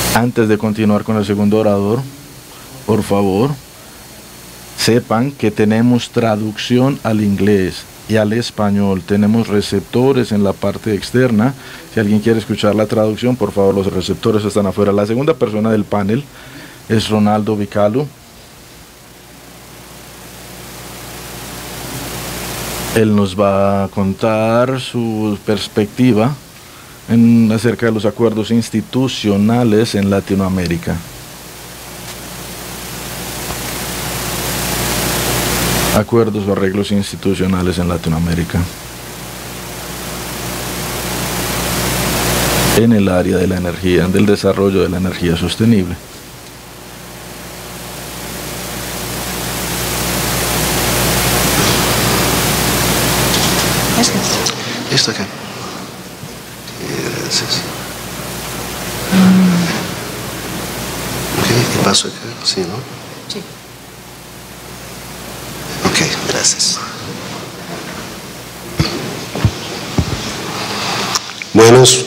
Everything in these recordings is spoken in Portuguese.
Antes de continuar con el segundo orador, por favor, sepan que tenemos traducción al inglés y al español. Tenemos receptores en la parte externa. Si alguien quiere escuchar la traducción, por favor, los receptores están afuera. La segunda persona del panel es Ronaldo Vicalo. Él nos va a contar su perspectiva acerca de los acuerdos institucionales en Latinoamérica. Acuerdos o arreglos institucionales en Latinoamérica. En el área de la energía, del desarrollo de la energía sostenible. Esto acá. Gracias. Ok, y paso acá, sí, ¿no? Sí. Ok, gracias. Buenos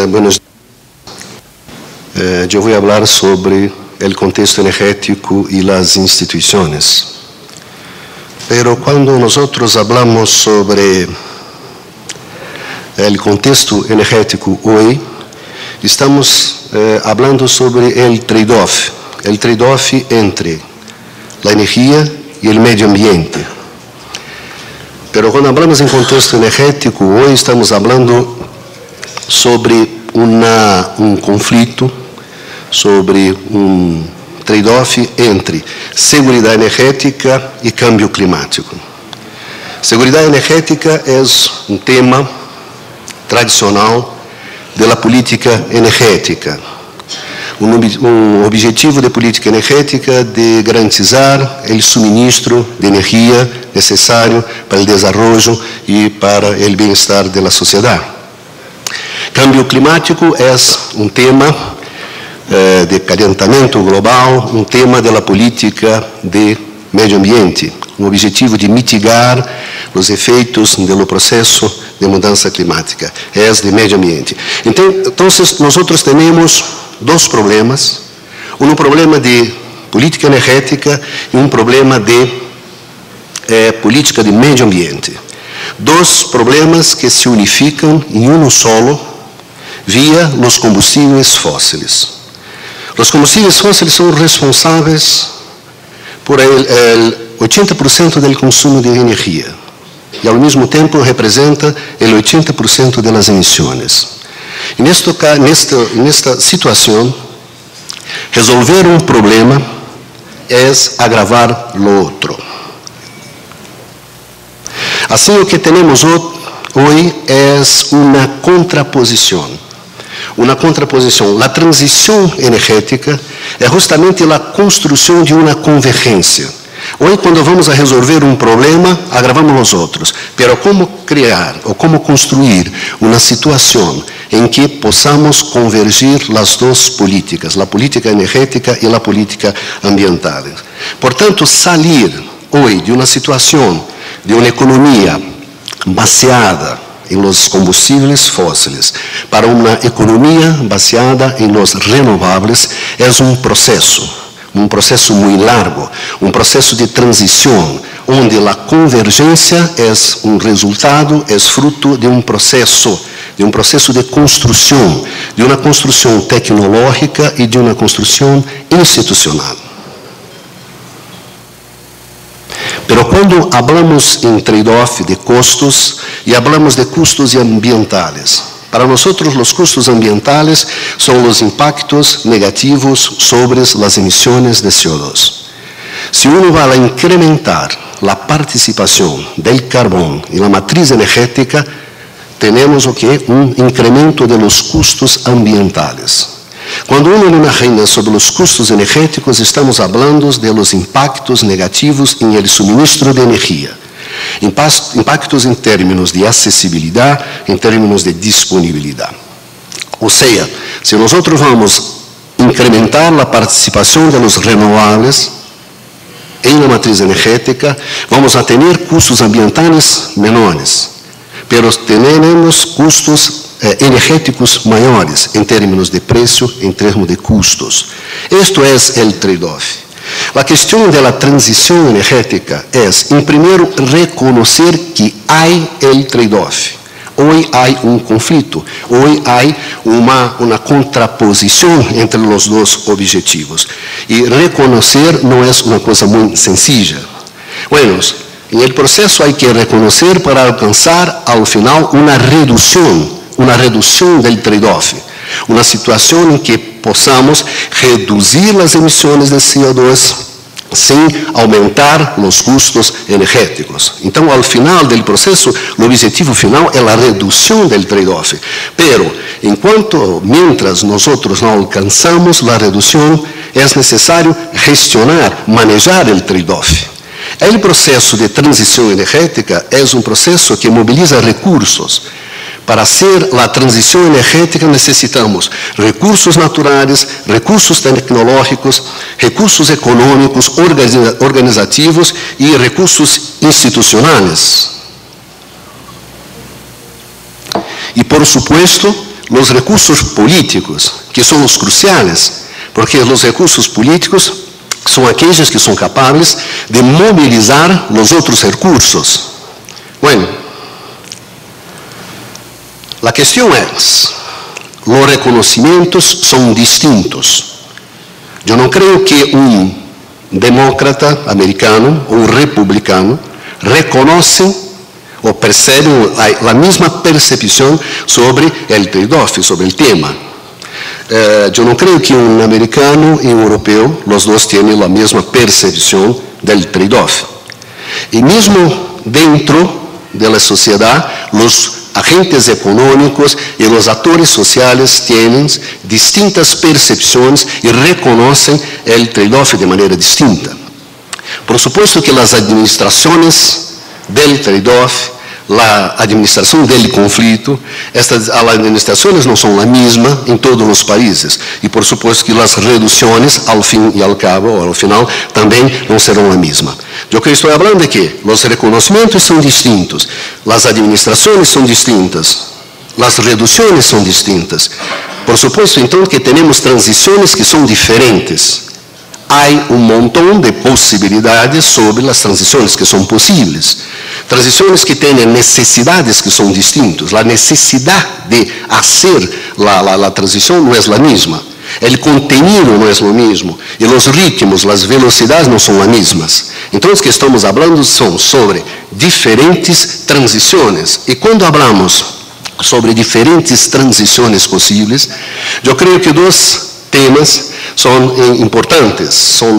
yo voy a hablar sobre el contexto energético y las instituciones. Pero cuando nosotros hablamos sobre el contexto energético hoy, estamos hablando sobre el trade-off entre la energía y el medio ambiente. Pero cuando hablamos en contexto energético, hoy estamos hablando sobre un conflicto, sobre un trade-off entre seguridad energética y cambio climático. Seguridad energética es un tema tradicional de la política energética. Un objetivo de política energética de garantizar el suministro de energía necesario para el desarrollo y para el bienestar de la sociedad. Cambio climático es un tema de calentamiento global, un tema de la política de medio ambiente, un objetivo de mitigar los efeitos do processo de mudança climática, é de medio ambiente. Então, nós temos dois problemas, um problema de política energética e um problema de política de medio ambiente. Dois problemas que se unificam em um solo via os combustíveis fósseis. Os combustíveis fósseis são responsáveis por el 80% do consumo de energia e, ao mesmo tempo, representa o 80% das emissões. E nesta situação, resolver um problema é agravar o outro. Assim, o que temos hoje é uma contraposição. Uma contraposição. A transição energética é justamente a construção de uma convergência. Hoje, quando vamos a resolver um problema, agravamos os outros. Mas como criar ou como construir uma situação em que possamos convergir as duas políticas, a política energética e a política ambiental? Portanto, sair hoje de uma situação de uma economia baseada em los combustíveis fósseis para uma economia baseada em los renováveis é um processo muito largo, um processo de transição, onde a convergência é um resultado, é fruto de um processo de construção, de uma construção tecnológica e de uma construção institucional. Pero quando falamos em trade-off de custos e falamos de custos ambientales, para nós os custos ambientales são os impactos negativos sobre as emissões de CO2. Se uno vai incrementar a participação do carbono e a matriz energética, temos o que? Incremento de los custos ambientales. Quando uno imagina sobre os custos energéticos, estamos falando de los impactos negativos em el suministro de energia. Impactos em termos de acessibilidade, em termos de disponibilidade. Ou seja, se nós vamos incrementar a participação de los renováveis em la matriz energética, vamos a ter custos ambientais menores, pero teremos custos energéticos maiores em termos de preço, em termos de custos. Isto é o trade-off. A questão da transição energética é, em primeiro, reconhecer que há o trade-off. Hoje há um conflito, hoje há uma contraposição entre os dois objetivos. E reconhecer não é uma coisa muito sencilla. Bueno, em el processo há que reconhecer para alcançar, ao final, uma redução do trade-off. Uma situação em que possamos reduzir as emissões de CO2 sem aumentar os custos energéticos. Então, ao final do processo, o objetivo final é a redução do trade-off. Pero, mientras nós não alcançamos a redução, é necessário gestionar, manejar o trade-off. O processo de transição energética é um processo que mobiliza recursos. Para fazer a transição energética necessitamos recursos naturais, recursos tecnológicos, recursos econômicos, organizativos e recursos institucionais. E, por supuesto, os recursos políticos, que são os cruciais, porque os recursos políticos são aqueles que são capazes de mobilizar os outros recursos. Bueno, a questão é, os reconhecimentos são distintos. Eu não creio que um demócrata americano ou um republicano reconhecem ou percebem a mesma percepção sobre o trade-off, sobre o tema. Eu não creio que um americano e um europeu, os dois têm a mesma percepção do trade-off. E mesmo dentro da sociedade, os agentes econômicos e os atores sociais têm distintas percepções e reconhecem o trade-off de maneira distinta. Por supuesto que as administrações do trade-off, a administração do conflito, estas administrações não são a mesma em todos os países. E, por supuesto, que as reduções, ao fim e ao cabo, ou ao final, também não serão a mesma. Eu que estou falando é que os reconhecimentos são distintos, as administrações são distintas, as reduções são distintas. Por supuesto, então, que temos transições que são diferentes. Há um montão de possibilidades sobre as transições que são possíveis. Transições que têm necessidades que são distintas. A necessidade de fazer a transição não é a mesma. O contenido não é o mesmo. E os ritmos, as velocidades não são as mesmas. Então, os que estamos falando são sobre diferentes transições. E quando falamos sobre diferentes transições possíveis, eu creio que dois temas são importantes, são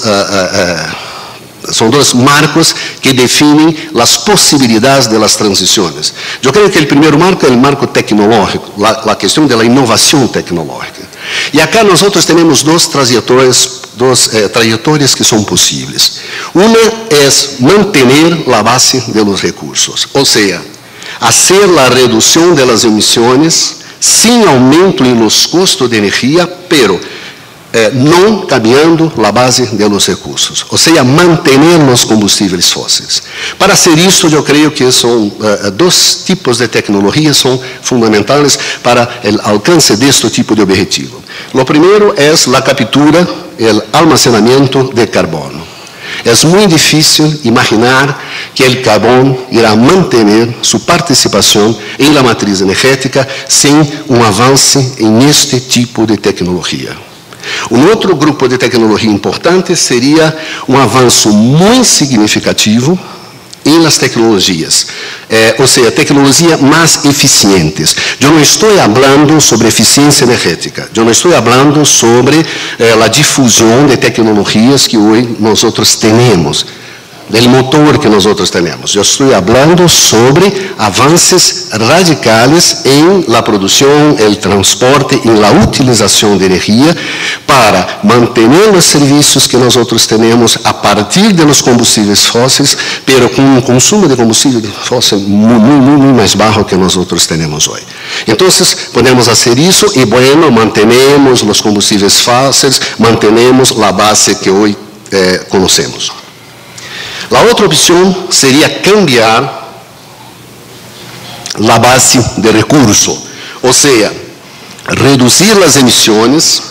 dois marcos que definem as possibilidades das transições. Eu creio que o primeiro marco é o marco tecnológico, a questão da inovação tecnológica. E acá nós temos duas trajetórias que são possíveis. Uma é manter a base dos recursos, ou seja, fazer a redução das emissões sem aumento em los custos de energia, pero não cambiando a base dos recursos, ou seja, manter os combustíveis fósseis. Para ser isso, eu creio que são dois tipos de tecnologias são fundamentais para o alcance deste tipo de objetivo. O primeiro é a captura e o almacenamento de carbono. É muito difícil imaginar que o carbono irá manter sua participação em la matriz energética sem um avanço em este tipo de tecnologia. Um outro grupo de tecnologia importante seria um avanço muito significativo em las tecnologias, ou seja, tecnologias mais eficientes. Eu não estou falando sobre eficiência energética, eu não estou falando sobre a difusão de tecnologias que hoje nós temos, do motor que nós temos. Eu estou falando sobre avanços radicais em la produção, el transporte, em la utilização de energia para manter os serviços que nós temos a partir de los combustíveis fósseis, pero com um consumo de combustível fóssil muito mais baixo que nós temos hoje. Então, podemos fazer isso e, bueno, mantenemos os combustíveis fósseis, mantenemos a base que hoje conhecemos. A outra opção seria cambiar a base de recurso, ou seja, reduzir as emissões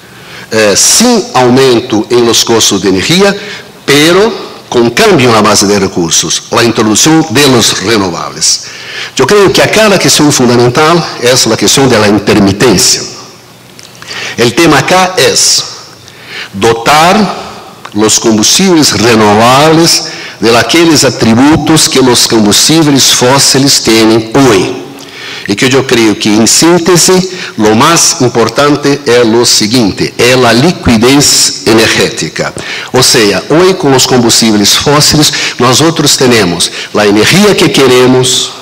sem aumento em los custos de energia, pero com cambio na base de recursos, a introdução de los renováveis. Eu creio que acá a questão fundamental é a questão da intermitência. O tema acá é dotar os combustíveis renováveis de aqueles atributos que os combustíveis fósseis têm hoje. E que eu creio que, em síntese, o mais importante é o seguinte, é a liquidez energética. Ou seja, hoje com os combustíveis fósseis, nós temos a energia que queremos,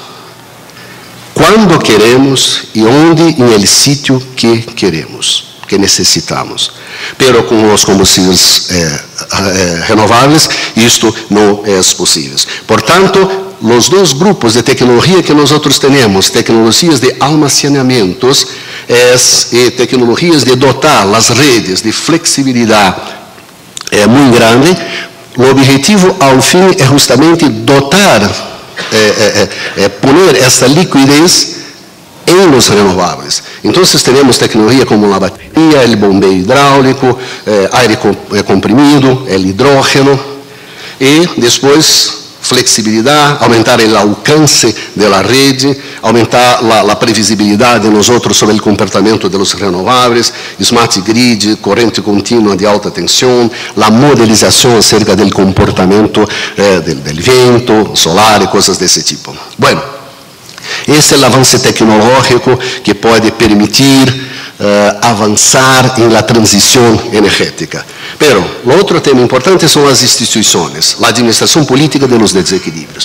quando queremos e onde em el sítio que queremos, que necessitamos. Pero com os combustíveis renováveis, isto não é possível. Portanto, os dois grupos de tecnologia que nós temos, tecnologias de almacenamientos e tecnologias de dotar as redes de flexibilidade muito grande. O objetivo, ao fim, é justamente dotar, poner essa liquidez em los renováveis. Então, temos tecnologia como a bateria, o bombeio hidráulico, aire comprimido, o hidrógeno, e depois flexibilidade, aumentar o alcance da rede, aumentar a previsibilidade de nós sobre o comportamento dos renováveis, smart grid, corrente contínua de alta tensão, a modelização acerca do comportamento do vento solar e coisas desse tipo. Bueno, esse é o avanço tecnológico que pode permitir avançar em la transição energética. Pero, o outro tema importante são as instituições, a administração política de los desequilíbrios.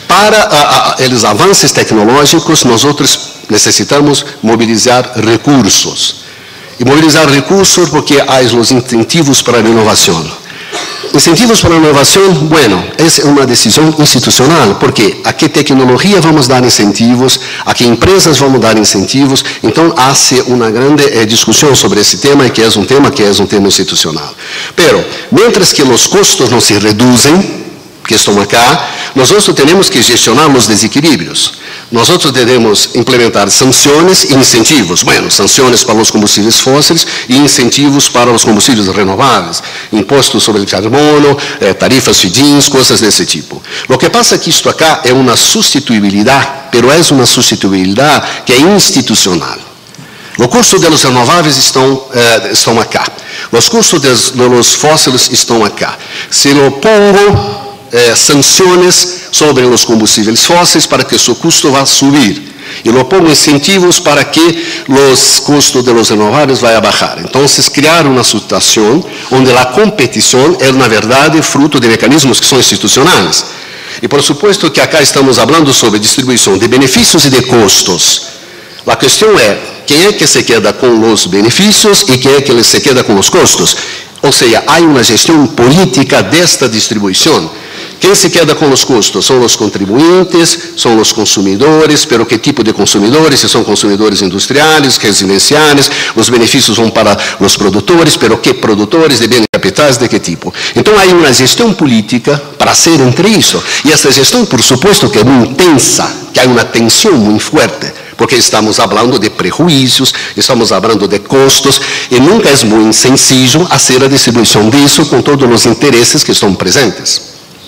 Para os avanços tecnológicos, nós necessitamos mobilizar recursos. E mobilizar recursos porque há os incentivos para a inovação. Incentivos para a inovação, bueno, essa é uma decisão institucional, porque a que tecnologia vamos dar incentivos, a que empresas vamos dar incentivos, então há uma grande discussão sobre esse tema, que é um tema institucional. Pero, mientras que os custos não se reduzem, que estão acá, nós temos que gestionar os desequilíbrios. Nós devemos implementar sanções e incentivos. Bueno, sanções para os combustíveis fósseis e incentivos para os combustíveis renováveis. Impostos sobre o carbono, tarifas feed-ins, coisas desse tipo. O que passa é que isto acá é uma substituibilidade, pero é uma substituibilidade que é institucional. O custo dos renováveis estão acá. Os custos dos fósseis estão acá. Se eu pongo sanções sobre os combustíveis fósseis para que seu custo vá subir. E eu pongo incentivos para que os custos de los renováveis vá baixar. Então, criar uma situação onde a competição é, na verdade, fruto de mecanismos que são institucionais. E, por supuesto, que acá estamos falando sobre distribuição de benefícios e de custos. A questão é, quem é que se queda com os benefícios e quem é que se queda com os custos? Ou seja, há uma gestão política desta distribuição. Quem se queda com os custos? São os contribuintes, são os consumidores, pero que tipo de consumidores? Se são consumidores industriais, residenciais, os benefícios vão para os produtores, pero que produtores de bens capitais, de que tipo? Então, há uma gestão política para ser entre isso. E essa gestão, por supuesto, que é muito tensa, que há uma tensão muito forte, porque estamos falando de prejuízos, estamos falando de custos, e nunca é muito sencillo fazer a distribuição disso com todos os interesses que estão presentes.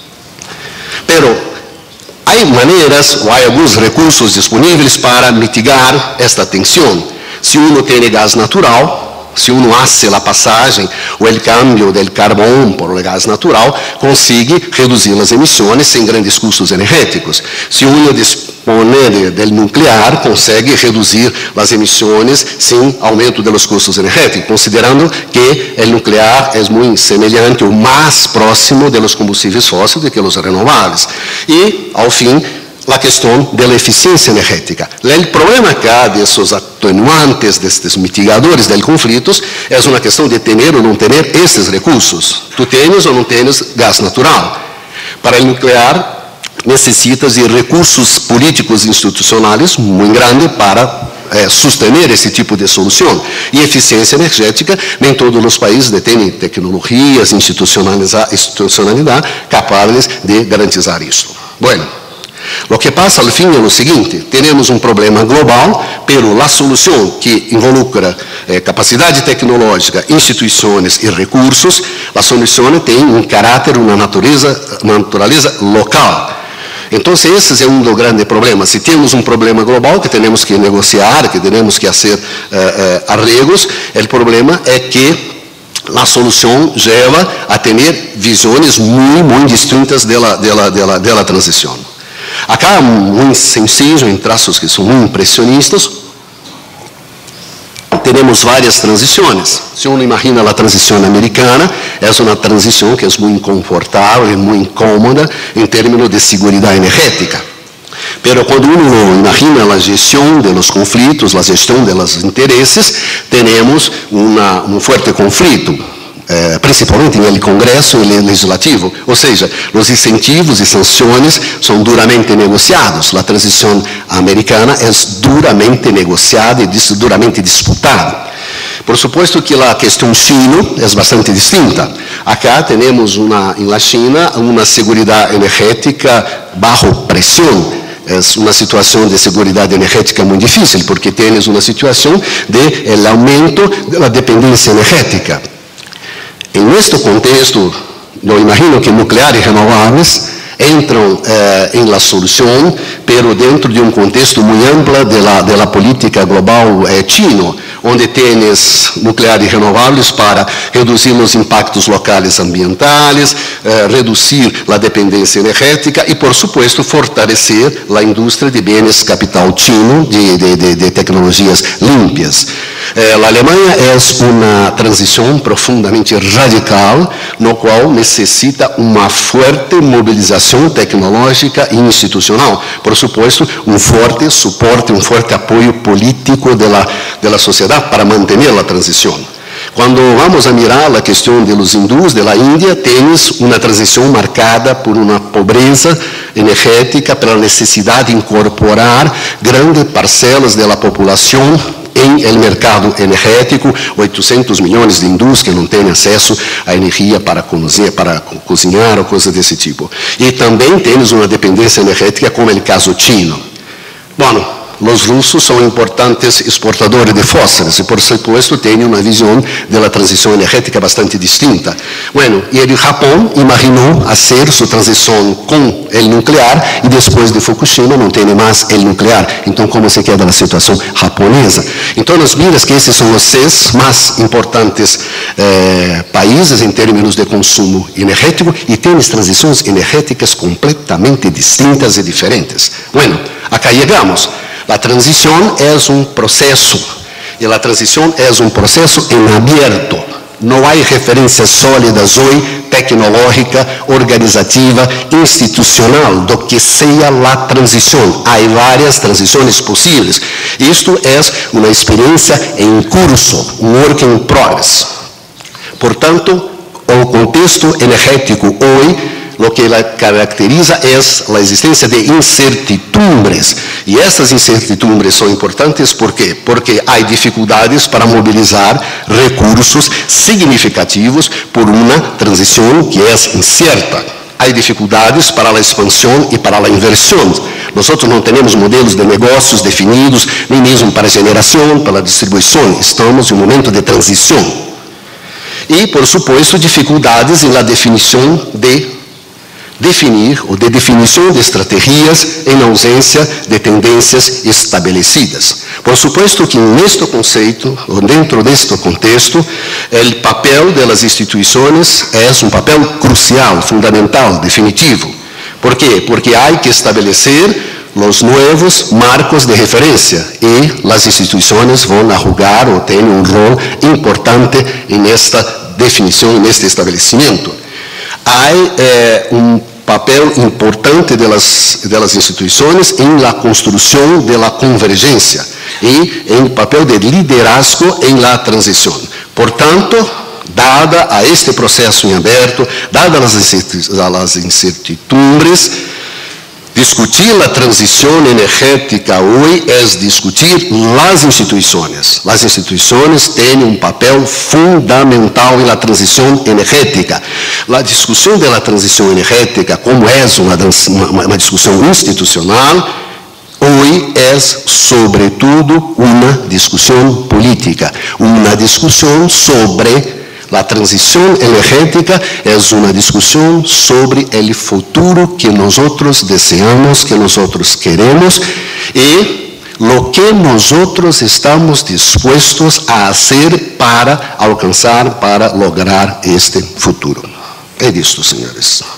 Pero há maneiras ou há alguns recursos disponíveis para mitigar esta tensão. Se uno tem gás natural, se uno faz a passagem ou o cambio do carbono por gás natural, consegue reduzir as emissões sem grandes custos energéticos. Se uno dispõe do nuclear, consegue reduzir as emissões sem aumento dos custos energéticos, considerando que o nuclear é muito semelhante ou mais próximo dos combustíveis fósseis do que os renováveis. E, ao fim, a questão da eficiência energética. O problema acá desses atenuantes, destes mitigadores dos conflitos, é uma questão de ter ou não ter esses recursos. Tu tens ou não tens gás natural. Para o nuclear, necessitas de recursos políticos e institucionais muito grandes para sostener esse tipo de solução. E eficiência energética, nem todos os países detêm tecnologias, institucionalidade capazes de garantizar isso. Bueno, Lo que pasa al fin es lo siguiente: tenemos un problema global, pero la solución que involucra capacidad tecnológica, instituciones y recursos, la solución tiene un carácter, una naturaleza local. Entonces, esse é um dos grandes problemas. Se temos um problema global que temos que negociar, que temos que fazer arreglos, o problema é que a solução leva a ter visões muito distintas da transição. Acá, muito sencillo, em traços que são muito impressionistas, temos várias transições. Se uno imagina a transição americana, é uma transição que é muito confortável e muito cômoda em termos de segurança energética. Pero quando uno imagina a gestão dos conflitos, a gestão dos interesses, temos um forte conflito, principalmente no Congresso e no Legislativo. Ou seja, os incentivos e sanções são duramente negociados. A transição americana é duramente negociada e duramente disputada. Por supuesto que a questão china é bastante distinta. Acá temos na China uma segurança energética bajo pressão. É uma situação de segurança energética muito difícil, porque temos uma situação de aumento da dependência energética. Em este contexto, eu imagino que nucleares e renováveis entram em la solução, pero dentro de um contexto muito amplo de la política global chino, onde tens nucleares renováveis para reduzir os impactos locais ambientais, reduzir a dependência energética e, por supuesto, fortalecer a indústria de bens capital chino de tecnologias limpas. A Alemanha é uma transição profundamente radical, no qual necessita uma forte mobilização tecnológica e institucional. Por supuesto, um forte suporte, um forte apoio político da sociedade para manter a transição. Quando vamos a mirar a questão dos hindus da Índia, temos uma transição marcada por uma pobreza energética, pela necessidade de incorporar grandes parcelas da população em el mercado energético, 800 milhões de hindus que não têm acesso à energia para cozinhar ou coisas desse tipo. E também temos uma dependência energética, como é o caso chino. Bom, os russos são importantes exportadores de fósforos e, por supuesto, têm uma visão da transição energética bastante distinta. Bueno, e o Japão imaginou fazer sua transição com o nuclear e depois de Fukushima não tem mais o nuclear. Então, como se queda a situação japonesa? Então, nós vimos que esses são os 6 mais importantes países em termos de consumo energético e temos transições energéticas completamente distintas e diferentes. Bueno, acá chegamos. A transição é um processo, e a transição é um processo em aberto. Não há referências sólidas hoje, tecnológica, organizativa, institucional, do que seja a transição. Há várias transições possíveis. Isto é uma experiência em curso, um work in progress. Portanto, o contexto energético hoje, o que caracteriza é a existência de incertidumbres. E essas incertidumbres são importantes, ¿por quê? Porque há dificuldades para mobilizar recursos significativos por uma transição que é incerta. Há dificuldades para a expansão e para a inversão. Nós não temos modelos de negócios definidos, nem mesmo para a geração, para a distribuição. Estamos em um momento de transição. E, por supuesto, dificuldades na definição de definição de estratégias em ausência de tendências estabelecidas. Por supuesto que neste conceito, ou dentro deste contexto, o papel das instituições é um papel crucial, fundamental, definitivo. Por quê? Porque há que estabelecer os novos marcos de referência e as instituições vão jogar ou têm um rol importante nesta definição, neste estabelecimento. Há papel importante das instituições em la construção da convergência e em papel de liderazgo em la transição. Portanto, dada a este processo em aberto, dadas as incertidumbres, Discutir a transição energética hoje é discutir as instituições. As instituições têm papel fundamental na transição energética. A discussão da transição energética, como é uma discussão institucional, hoje é, sobretudo, uma discussão política, uma discussão sobre a transição energética. É uma discussão sobre o futuro que nós desejamos, que nós queremos e o que nós estamos dispostos a fazer para alcançar, para lograr este futuro. É isto, senhores.